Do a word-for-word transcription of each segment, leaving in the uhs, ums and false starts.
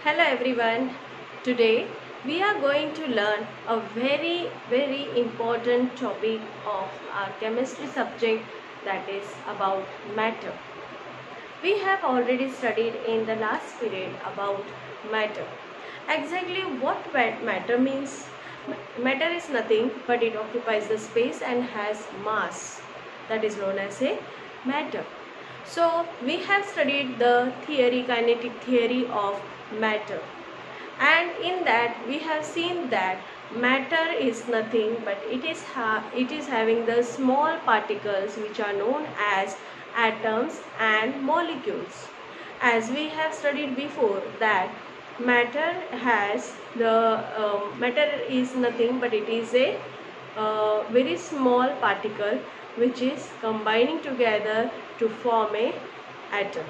Hello everyone. Today we are going to learn a very very important topic of our chemistry subject, that is about matter. We have already studied in the last period about matter. Exactly what matter means? Matter is nothing but it occupies the space and has mass. That is known as a matter. So we have studied the theory, kinetic theory of matter, and in that we have seen that matter is nothing but it is ha it is having the small particles which are known as atoms and molecules. As we have studied before that matter has the uh, matter is nothing but it is a uh, very small particle which is combining together to form a atom.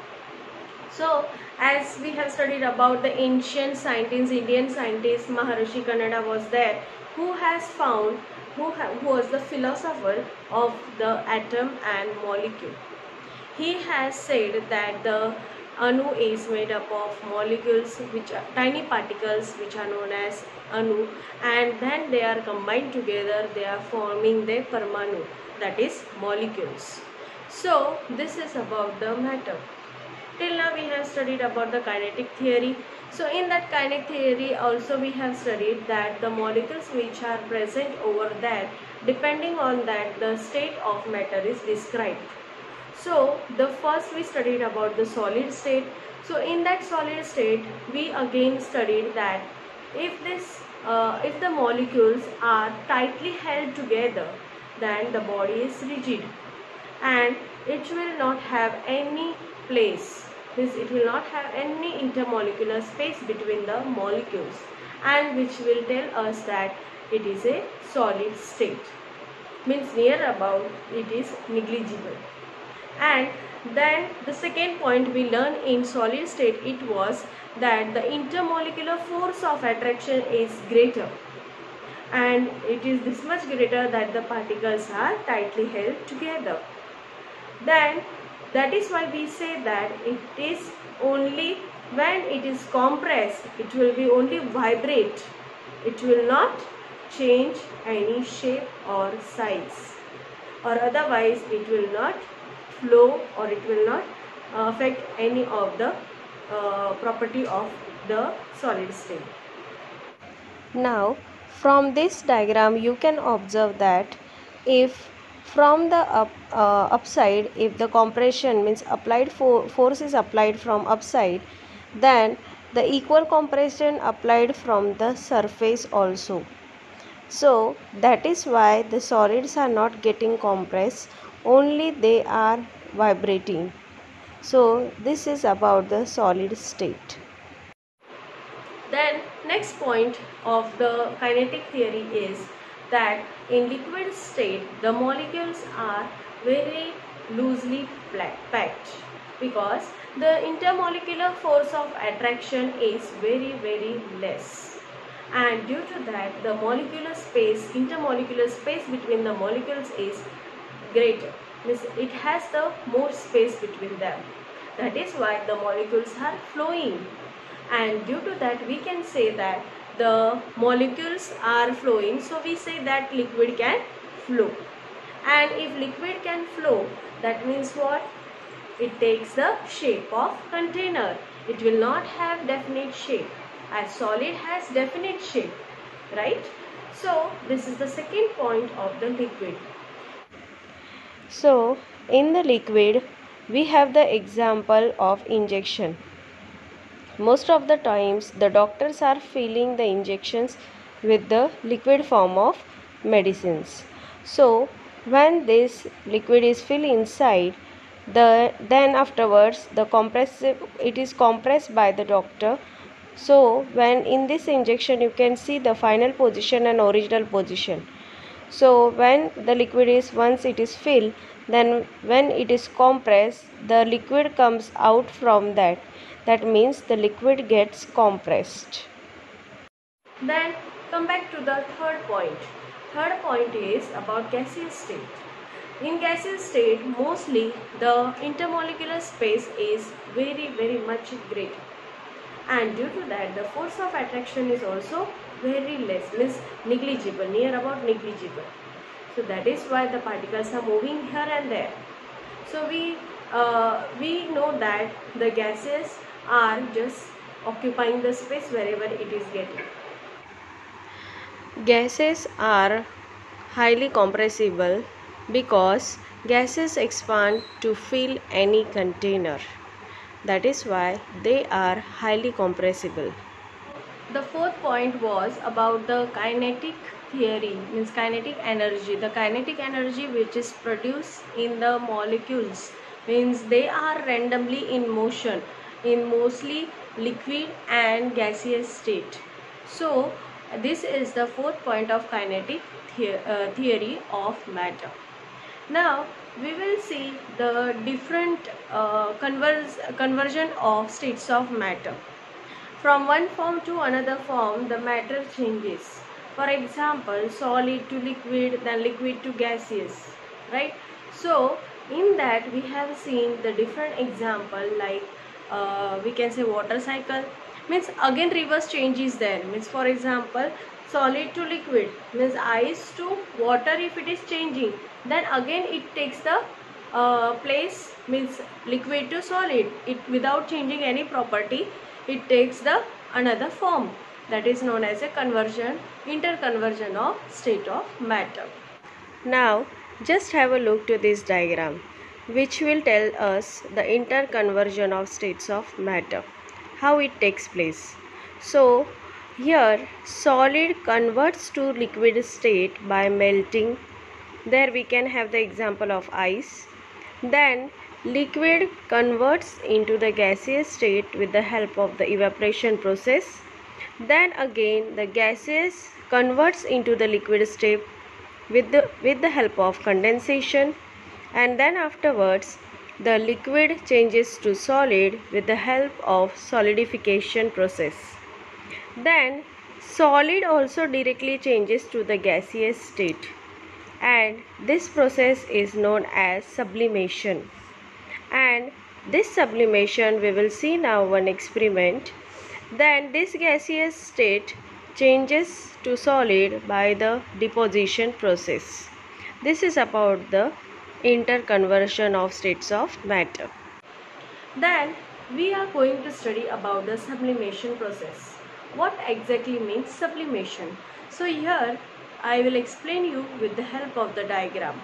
So, as we have studied about the ancient scientists, Indian scientist Maharishi Kannada was there, who has found, who, who was the philosopher of the atom and molecule. He has said that the anu is made up of molecules, which are tiny particles, which are known as anu, and then they are combined together, they are forming the parmanu, that is molecules. So, this is about the matter. Till now we have studied about the kinetic theory. So in that kinetic theory also we have studied that the molecules which are present over there, depending on that the state of matter is described. So the first we studied about the solid state. So in that solid state we again studied that if this uh, if the molecules are tightly held together, then the body is rigid and it will not have any place. This it will not have any intermolecular space between the molecules, and which will tell us that it is a solid state, means near about it is negligible. And then the second point we learned in solid state, it was that the intermolecular force of attraction is greater, and it is this much greater that the particles are tightly held together. Then that is why we say that it is only when it is compressed, it will be only vibrate, it will not change any shape or size, or otherwise it will not flow, or it will not uh, affect any of the uh, property of the solid state. Now from this diagram you can observe that if from the up, uh, upside, if the compression means applied for force is applied from upside, then the equal compression applied from the surface also. So that is why the solids are not getting compressed, only they are vibrating. So this is about the solid state. Then next point of the kinetic theory is that in liquid state the molecules are very loosely packed because the intermolecular force of attraction is very very less, and due to that the molecular space, intermolecular space between the molecules is greater, means it has the more space between them. That is why the molecules are flowing, and due to that we can say that the molecules are flowing, so we say that liquid can flow. And if liquid can flow, that means what? It takes the shape of container, it will not have definite shape, as solid has definite shape, right? So this is the second point of the liquid. So in the liquid we have the example of injection. Most of the times the doctors are filling the injections with the liquid form of medicines. So when this liquid is filled inside, the then afterwards the compressive it is compressed by the doctor. So when in this injection you can see the final position and original position. So when the liquid is once it is filled, then when it is compressed, the liquid comes out from that. That means the liquid gets compressed. Then come back to the third point. Third point is about gaseous state. In gaseous state, mostly the intermolecular space is very very much greater, and due to that the force of attraction is also very less, means negligible, near about negligible. So that is why the particles are moving here and there. So we uh, we know that the gases are just occupying the space wherever it is getting. Gases are highly compressible because gases expand to fill any container. That is why they are highly compressible. The fourth point was about the kinetic theory, means kinetic energy. The kinetic energy which is produced in the molecules, means they are randomly in motion in mostly liquid and gaseous state. So this is the fourth point of kinetic the uh, theory of matter. Now we will see the different uh, converse, conversion of states of matter. From one form to another form, the matter changes. For example, solid to liquid, then liquid to gaseous, right? So, in that we have seen the different example, like uh, we can say water cycle, means again reverse change is there. Means for example, solid to liquid, means ice to water. If it is changing, then again it takes the uh, place, means liquid to solid. It without changing any property, it takes the another form, that is known as a conversion, interconversion of state of matter. Now just have a look to this diagram, which will tell us the interconversion of states of matter, how it takes place. So here solid converts to liquid state by melting. There we can have the example of ice. Then liquid converts into the gaseous state with the help of the evaporation process. Then again the gaseous converts into the liquid state with the, with the help of condensation, and then afterwards the liquid changes to solid with the help of solidification process. Then solid also directly changes to the gaseous state, and this process is known as sublimation. And this sublimation we will see now one experiment. Then this gaseous state changes to solid by the deposition process. This is about the interconversion of states of matter. Then we are going to study about the sublimation process. What exactly means sublimation? So here I will explain you with the help of the diagram.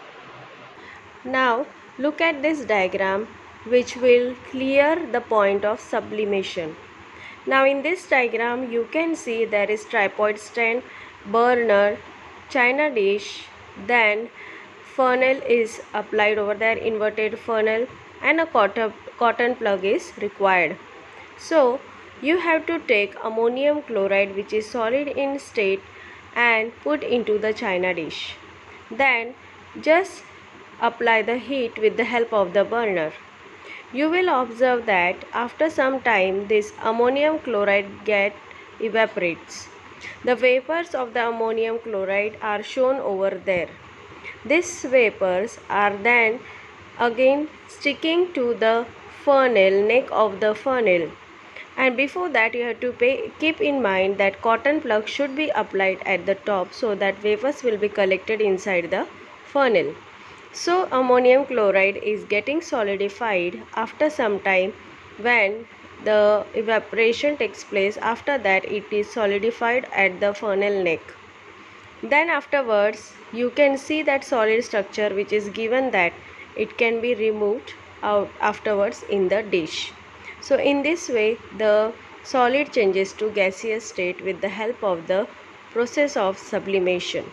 Now look at this diagram, which will clear the point of sublimation. Now in this diagram you can see there is tripod stand, burner, china dish, then funnel is applied over there, inverted funnel, and a cotton, cotton plug is required. So you have to take ammonium chloride, which is solid in state, and put into the china dish. Then just apply the heat with the help of the burner. You will observe that after some time this ammonium chloride get evaporates. The vapors of the ammonium chloride are shown over there. These vapors are then again sticking to the funnel, neck of the funnel. And before that you have to pay, keep in mind that cotton plug should be applied at the top so that vapors will be collected inside the funnel. So ammonium chloride is getting solidified after some time. When the evaporation takes place, after that it is solidified at the funnel neck. Then afterwards you can see that solid structure which is given, that it can be removed out afterwards in the dish. So in this way the solid changes to gaseous state with the help of the process of sublimation.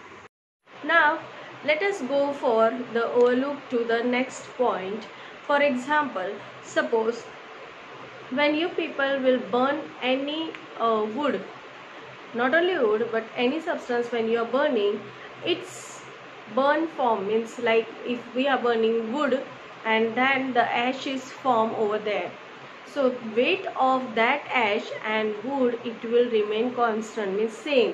Now let us go for the overlook to the next point. For example, suppose when you people will burn any uh, wood, not only wood but any substance, when you are burning, its burn form, means like if we are burning wood and then the ash is formed over there. So weight of that ash and wood, it will remain constant, means same.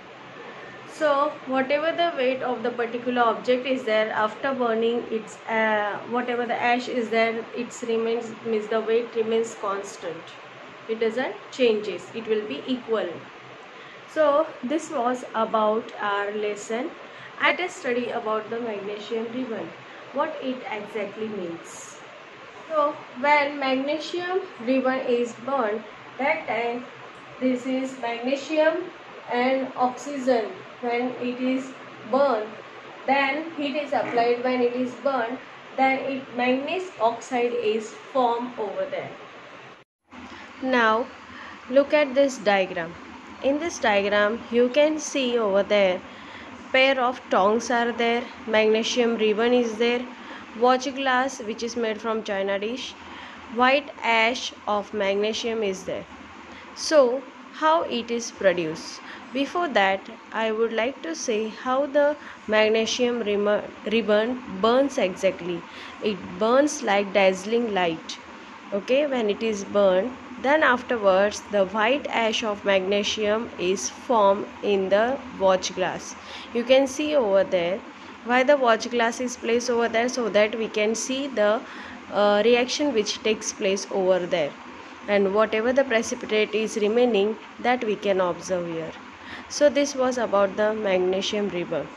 So whatever the weight of the particular object is there, after burning, it's uh, whatever the ash is there, it remains, means the weight remains constant. it doesn't changes, it will be equal. So this was about our lesson. Let us study about the magnesium ribbon, what it exactly means. So when magnesium ribbon is burned, that time this is magnesium and oxygen. When it is burned, then heat is applied. When it is burned, then it manganese oxide is formed over there. Now look at this diagram. In this diagram you can see over there pair of tongs are there, magnesium ribbon is there, watch glass which is made from china dish, white ash of magnesium is there. So how it is produced? Before that I would like to say how the magnesium ribbon burns exactly. It burns like dazzling light. Okay, when it is burned, then afterwards the white ash of magnesium is formed in the watch glass. You can see over there why the watch glass is placed over there, so that we can see the uh, reaction which takes place over there, and whatever the precipitate is remaining, that we can observe here. So this was about the magnesium ribbon.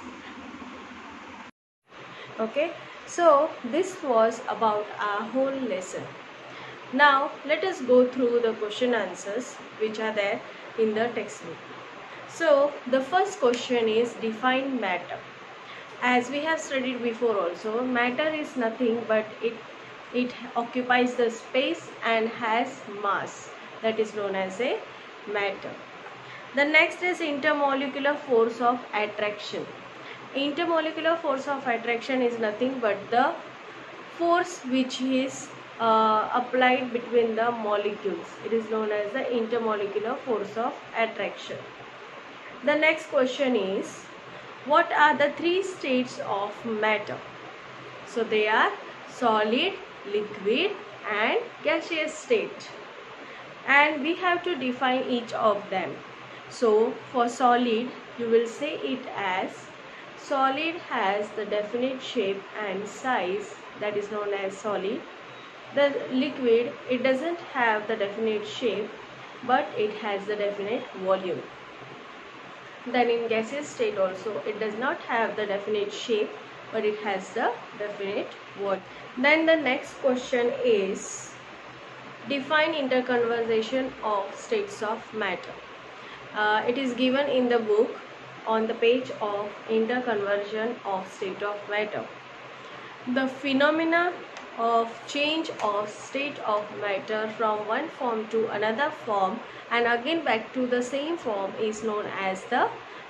Okay, so this was about our whole lesson. Now let us go through the question answers which are there in the textbook. So the first question is define matter. As we have studied before also, matter is nothing but it it occupies the space and has mass, that is known as a matter. The next is intermolecular force of attraction. Intermolecular force of attraction is nothing but the force which is uh, applied between the molecules. It is known as the intermolecular force of attraction. The next question is, what are the three states of matter? So they are solid, liquid and gaseous state, and we have to define each of them. So for solid, you will say it as solid has the definite shape and size, that is known as solid. The liquid, it doesn't have the definite shape but it has the definite volume. Then in gaseous state also, it does not have the definite shape but it has the definite volume. Then the next question is, define interconversion of states of matter. Uh, it is given in the book on the page of interconversion of state of matter. The phenomena of change of state of matter from one form to another form and again back to the same form is known as the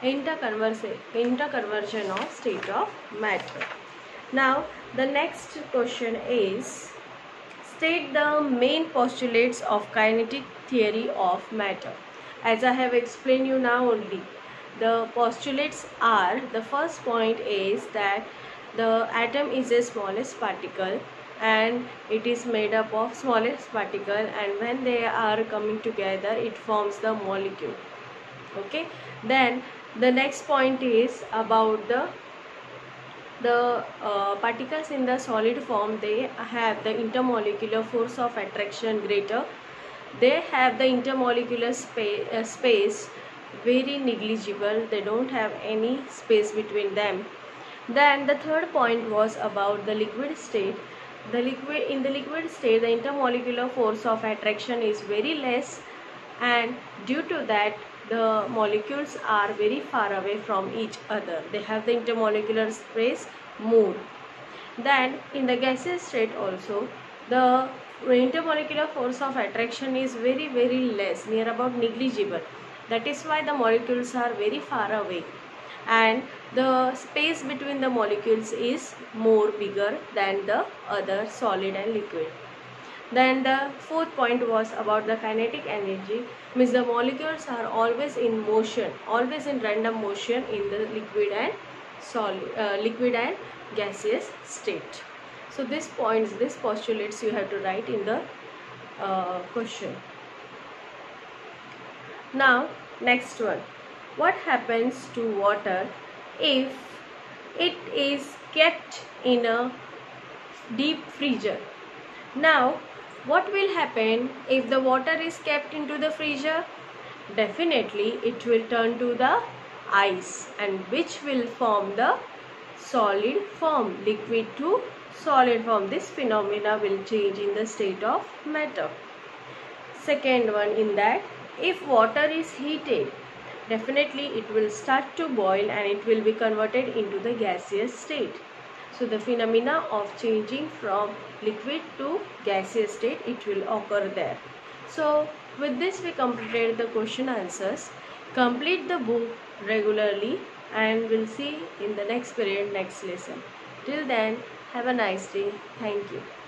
interconversion of state of matter. Now the next question is, state the main postulates of kinetic theory of matter. As I have explained you now only, the postulates are, the first point is that the atom is the smallest particle and it is made up of smallest particle, and when they are coming together it forms the molecule. Okay, then the next point is about the the uh, particles in the solid form. They have the intermolecular force of attraction greater. They have the intermolecular space, uh, space very negligible. They don't have any space between them. Then the third point was about the liquid state. The liquid in the liquid state, the intermolecular force of attraction is very less, and due to that the molecules are very far away from each other. They have the intermolecular space more. Then in the gaseous state also, the intermolecular force of attraction is very very less, near about negligible. That is why the molecules are very far away, and the space between the molecules is more bigger than the other solid and liquid. Then the fourth point was about the kinetic energy, means the molecules are always in motion, always in random motion in the liquid and solid, uh, liquid and gaseous state. So these points, these postulates you have to write in the uh, question. Now next one, what happens to water if it is kept in a deep freezer? Now What will happen if the water is kept into the freezer? Definitely it will turn to the ice, and which will form the solid form, liquid to solid form. This phenomena will change in the state of matter. Second one, in that if water is heated, definitely it will start to boil and it will be converted into the gaseous state. So the phenomena of changing from liquid to gaseous state, it will occur there. So with this we completed the question answers. Complete the book regularly and we'll see in the next period, next lesson. Till then, have a nice day. Thank you.